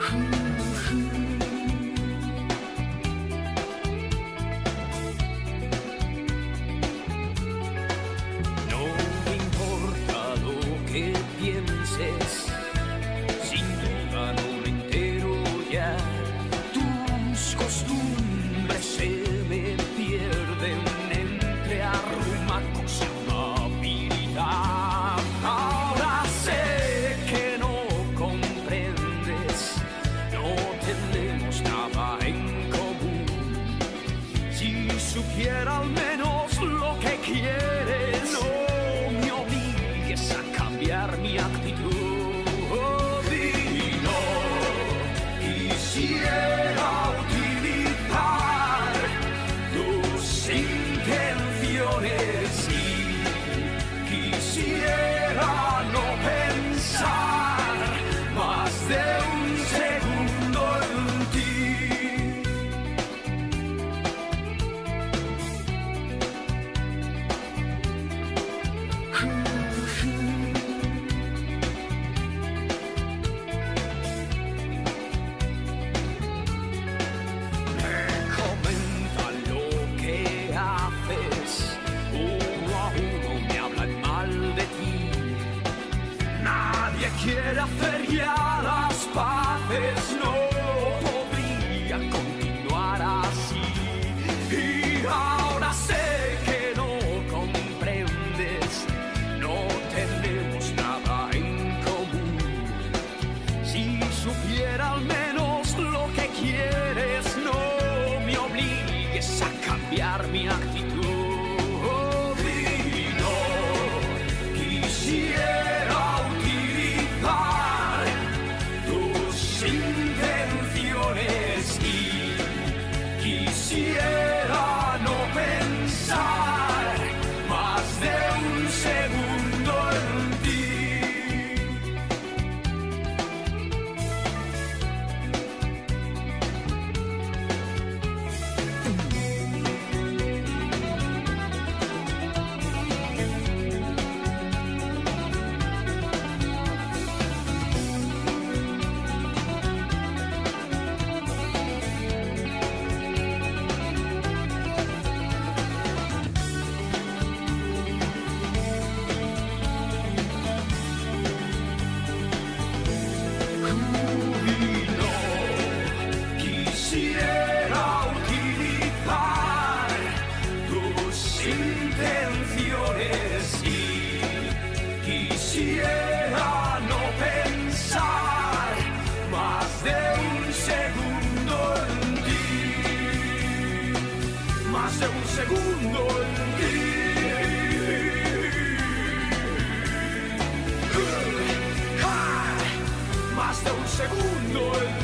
No me importa lo que pienses, sin duda no me entero ya. Tus costumbres se me pierden entre arrumacos y amabilidad. Ahora sé que no comprendes, no tenemos nada en común. Si supiera al menos lo que quieres, no me obligues a cambiar mi actitud. Y no quisiera utilizar tus intenciones y quisiera no pensar más de un segundo en ti. Comenta lo que haces, uno a uno me hablan mal de ti. Nadie quiere hacer ya las paces, no podría continuar así. Y ahora sé que no comprendes, no tenemos nada en común. Si supiera al menos lo que quieres, no me obligues a cambiar mi actitud. Y no quisiera utilizar tus intenciones y quisiera no pensar más de un segundo en ti. Y no quisiera utilizar tus intenciones y quisiera no pensar más de un segundo en ti, más de un segundo en ti. Más de un segundo en